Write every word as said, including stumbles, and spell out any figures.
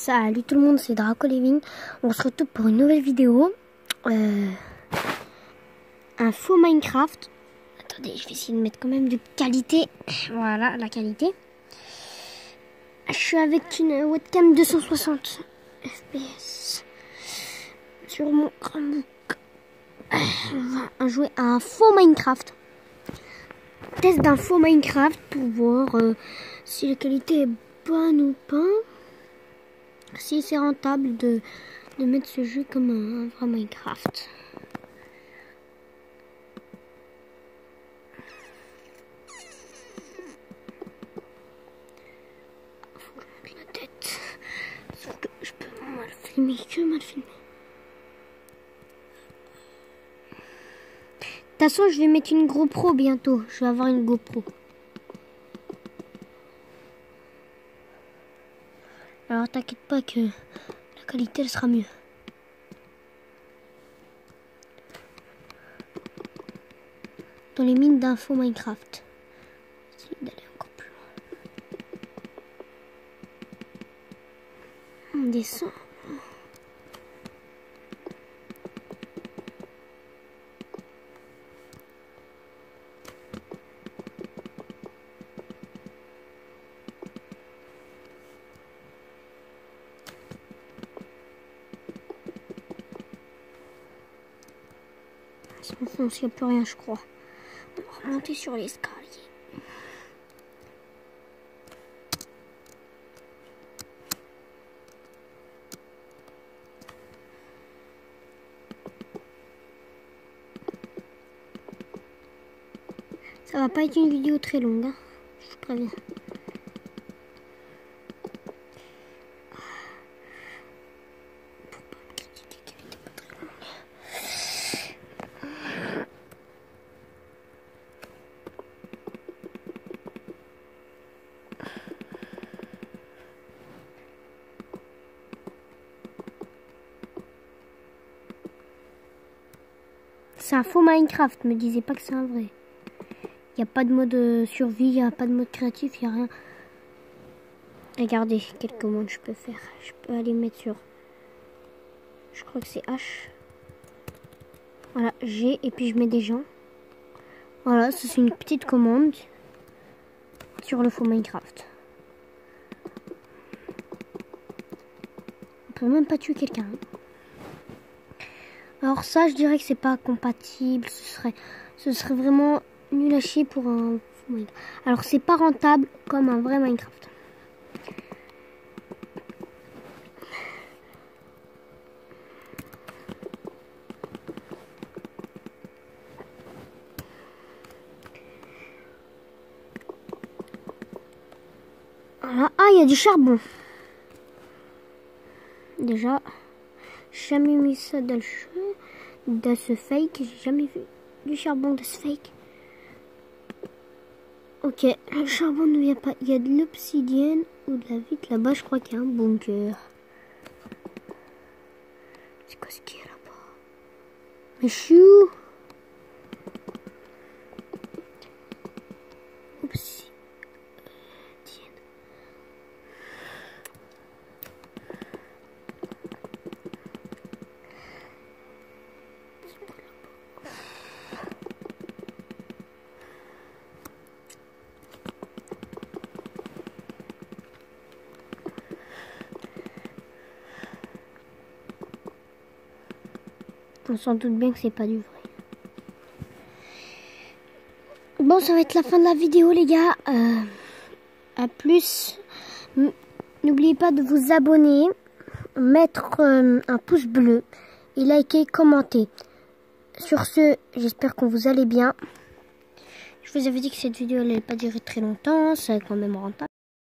Salut tout le monde, c'est Draco Living. On se retrouve pour une nouvelle vidéo. Euh, un faux Minecraft. Attendez, je vais essayer de mettre quand même de qualité. Voilà, la qualité. Je suis avec une webcam deux cent soixante F P S sur mon Chromebook. On va jouer à un faux Minecraft. Test d'un faux Minecraft pour voir euh, si la qualité est bonne ou pas. Si c'est rentable de, de mettre ce jeu comme un, un vrai Minecraft. Faut que je mette la tête. Sauf que je peux mal filmer, que mal filmer. De toute façon, je vais mettre une GoPro bientôt. Je vais avoir une GoPro. Alors t'inquiète pas que la qualité elle sera mieux. Dans les mines d'infos Minecraft. Essayer d'aller encore plus loin. On descend. On fonce, il n'y a plus rien, je crois. On va remonter sur l'escalier. Ça va pas être une vidéo très longue, hein. Je vous préviens. C'est un faux Minecraft, me disais pas que c'est un vrai. Il n'y a pas de mode survie, il n'y a pas de mode créatif, il n'y a rien. Regardez quelle commande je peux faire. Je peux aller mettre sur... Je crois que c'est H. Voilà, G, et puis je mets des gens. Voilà, ça c'est une petite commande sur le faux Minecraft. On peut même pas tuer quelqu'un. Alors ça, je dirais que c'est pas compatible. Ce serait, ce serait vraiment nul à chier pour un faux Minecraft. Alors c'est pas rentable comme un vrai Minecraft. Voilà. Ah, il y a du charbon. Déjà, jamais mis ça dans le jeu. Dans ce fake, j'ai jamais vu du charbon dans ce fake. Ok, le charbon ne vient pas. Il y a de l'obsidienne ou de la vitre là-bas. Je crois qu'il y a un bunker. C'est quoi ce qu'il y a là-bas? Mais chou. Obsidienne. On s'en doute bien que c'est pas du vrai. Bon, ça va être la fin de la vidéo, les gars. Euh, à plus. N'oubliez pas de vous abonner, mettre euh, un pouce bleu et liker, commenter. Sur ce, j'espère que vous allez bien. Je vous avais dit que cette vidéo n'allait pas durer très longtemps. C'est quand même rentable.